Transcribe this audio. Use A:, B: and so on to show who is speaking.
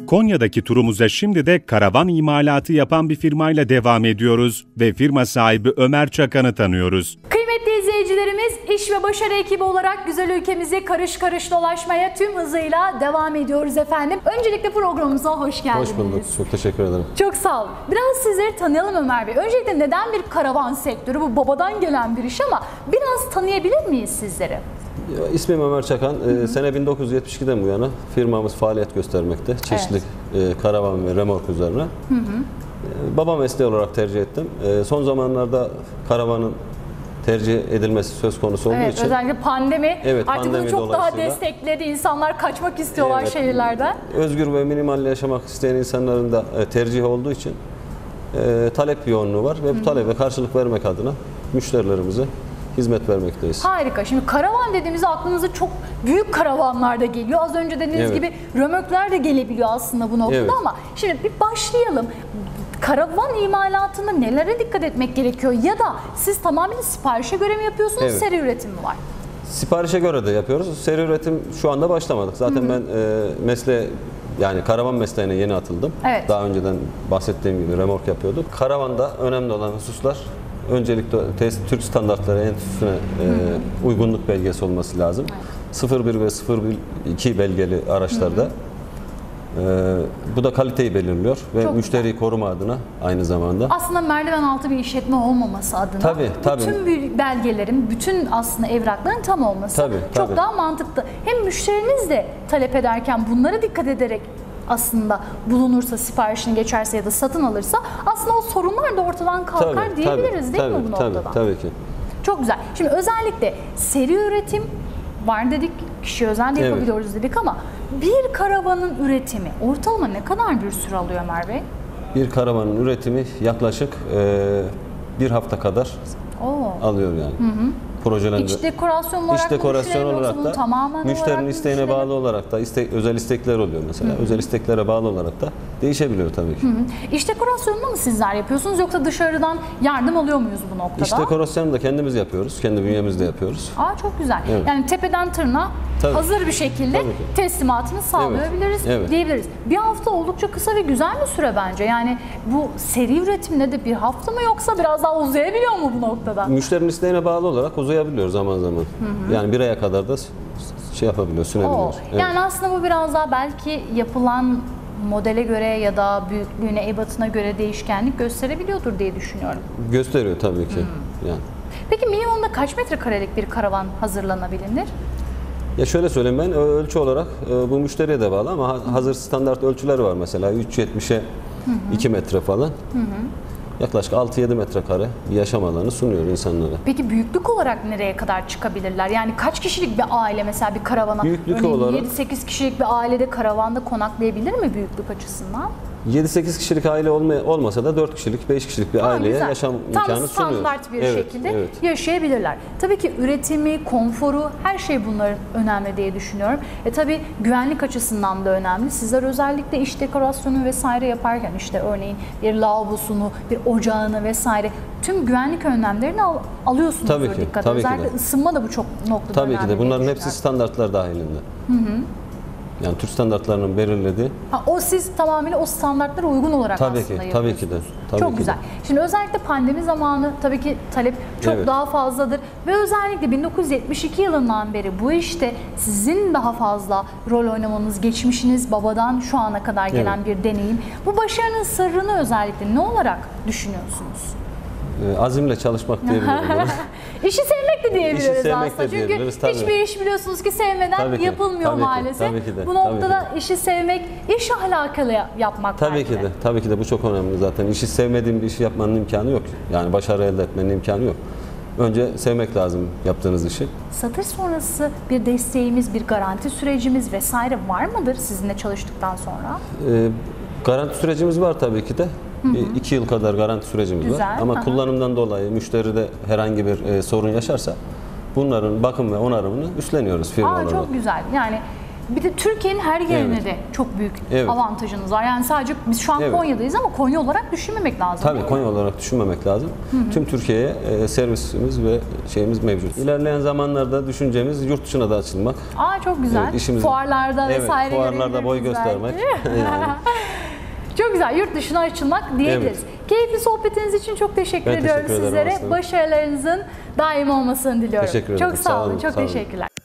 A: Konya'daki turumuza şimdi de karavan imalatı yapan bir firmayla devam ediyoruz ve firma sahibi Ömer Çakan'ı tanıyoruz.
B: Kıymetli izleyicilerimiz, iş ve başarı ekibi olarak güzel ülkemizi karış karış dolaşmaya tüm hızıyla devam ediyoruz efendim. Öncelikle programımıza hoş geldiniz.
C: Hoş bulduk, çok teşekkür ederim.
B: Çok sağ olun. Biraz sizleri tanıyalım Ömer Bey. Öncelikle neden bir karavan sektörü? Bu babadan gelen bir iş ama biraz tanıyabilir miyiz sizleri?
C: İsmim Ömer Çakan. Sene 1972'den bu yana firmamız faaliyet göstermekte. Çeşitli karavan ve remork üzerine. Baba mesleği olarak tercih ettim. Son zamanlarda karavanın tercih edilmesi söz konusu olduğu için.
B: Özellikle pandemi.
C: Evet,
B: artık bunu çok daha destekledi. İnsanlar kaçmak istiyorlar şehirlerden.
C: Özgür ve minimal yaşamak isteyen insanların da tercihi olduğu için talep yoğunluğu var ve bu talebe karşılık vermek adına müşterilerimize hizmet vermekteyiz.
B: Harika. Şimdi karavan dediğimizde aklınıza çok büyük karavanlar da geliyor. Az önce dediğiniz gibi römorklar da gelebiliyor aslında bu noktada ama şimdi bir başlayalım. Karavan imalatında nelere dikkat etmek gerekiyor ya da siz tamamen siparişe göre mi yapıyorsunuz, seri üretim mi var?
C: Siparişe göre de yapıyoruz. Seri üretim şu anda başlamadık. Zaten ben yani karavan mesleğine yeni atıldım. Daha önceden bahsettiğim gibi remork yapıyorduk. Karavanda önemli olan hususlar öncelikle Türk standartları enstitüsüne uygunluk belgesi olması lazım. 01 ve 02 belgeli araçlarda. Bu da kaliteyi belirliyor ve
B: çok
C: müşteriyi koruma adına aynı zamanda.
B: Aslında merdiven altı bir işletme olmaması adına bütün belgelerin, bütün aslında evrakların tam olması çok daha mantıklı. Hem müşteriniz de talep ederken bunlara dikkat ederek aslında bulunursa, siparişini geçerse ya da satın alırsa aslında o sorunlar da ortadan kalkar diyebiliriz değil mi bu noktada?
C: Tabii ki.
B: Çok güzel. Şimdi özellikle seri üretim var dedik, kişi özel de yapabiliyoruz dedik ama bir karavanın üretimi ortalama ne kadar bir süre alıyor Ömer Bey?
C: Bir karavanın üretimi yaklaşık bir hafta kadar alıyor yani.
B: İç dekorasyon olarak da tamamen
C: müşterinin isteğine bağlı olarak da özel istekler oluyor mesela. Özel isteklere bağlı olarak da değişebiliyor tabii ki.
B: İç dekorasyonunu mu sizler yapıyorsunuz yoksa dışarıdan yardım alıyor muyuz bu noktada?
C: İç dekorasyonu da kendimiz yapıyoruz. Kendi bünyemizde yapıyoruz.
B: Çok güzel. Yani tepeden tırnağa hazır bir şekilde teslimatını sağlayabiliriz diyebiliriz. Bir hafta oldukça kısa ve güzel bir süre bence. Yani bu seri üretimde de bir hafta mı yoksa biraz daha uzayabiliyor mu bu noktada?
C: Müşterinin isteğine bağlı olarak uzayabiliyor zaman zaman. Yani bir aya kadar da yapabiliyor, sürebiliyor.
B: Yani aslında bu biraz daha belki yapılan modele göre ya da büyüklüğüne, ebatına göre değişkenlik gösterebiliyordur diye düşünüyorum.
C: Gösteriyor tabii ki. Yani.
B: Peki minimumda kaç metrekarelik bir karavan hazırlanabilir?
C: Ya şöyle söyleyeyim, ben ölçü olarak bu müşteriye de bağlı ama hazır standart ölçüler var mesela 3.70'e 2 metre falan. Yaklaşık 6-7 metrekare bir yaşam alanı sunuyor insanlara.
B: Peki büyüklük olarak nereye kadar çıkabilirler? Yani kaç kişilik bir aile mesela bir karavana,
C: büyüklük olarak
B: 7-8 kişilik bir ailede karavanda konaklayabilir mi büyüklük açısından?
C: 7-8 kişilik aile olmasa da 4 kişilik, 5 kişilik bir aileye yaşam imkanı sunuyor.
B: Tam standart bir şekilde yaşayabilirler. Tabii ki üretimi, konforu, her şey bunların önemli diye düşünüyorum. Tabii güvenlik açısından da önemli. Sizler özellikle iç dekorasyonu vesaire yaparken işte örneğin bir lavabosunu, bir ocağını vesaire tüm güvenlik önlemlerini alıyorsunuzdur dikkate. Özellikle ısınma da bu çok noktada önemli.
C: Tabii ki de bunların hepsi standartlar dahilinde. Yani Türk standartlarının belirlediği.
B: Siz tamamıyla o standartlara uygun olarak aslında yapıyorsunuz.
C: Tabii ki de.
B: Çok güzel. Şimdi özellikle pandemi zamanı tabii ki talep çok daha fazladır. Ve özellikle 1972 yılından beri bu işte sizin daha fazla rol oynamanız, geçmişiniz babadan şu ana kadar gelen bir deneyim. Bu başarının sırrını özellikle ne olarak düşünüyorsunuz?
C: Azimle çalışmak diyebilirim.
B: İşi sevmek de diyebiliriz aslında. Çünkü hiçbir iş biliyorsunuz ki sevmeden yapılmıyor maalesef. Bu noktada işi sevmek, iş ahlakıyla yapmak
C: Tabii ki de bu çok önemli zaten. İşi sevmediğim bir işi yapmanın imkanı yok. Yani başarı elde etmenin imkanı yok. Önce sevmek lazım yaptığınız işi.
B: Satış sonrası bir desteğimiz, bir garanti sürecimiz vesaire var mıdır sizinle çalıştıktan sonra?
C: Garanti sürecimiz var tabii ki de. 2 yıl kadar garanti sürecimiz var. Ama kullanımdan dolayı müşteride herhangi bir sorun yaşarsa bunların bakım ve onarımını üstleniyoruz firma olarak.
B: Çok güzel. Yani bir de Türkiye'nin her yerine de çok büyük avantajınız var. Yani sadece biz şu an Konya'dayız ama Konya olarak düşünmemek lazım.
C: Tabii Konya olarak düşünmemek lazım. Tüm Türkiye'ye servisimiz ve şeyimiz mevcut. İlerleyen zamanlarda düşüncemiz yurt dışına da açılmak.
B: çok güzel.
C: Evet,
B: fuarlarda vesaire
C: fuarlarda boy göstermek. Yani.
B: Çok güzel. Yurt dışına açılmak diyebiliriz. Evet. Keyifli sohbetiniz için çok teşekkür ediyorum sizlere. Başarılarınızın daim olmasını diliyorum.
C: Teşekkür ederim.
B: Çok sağ olun. Çok teşekkürler.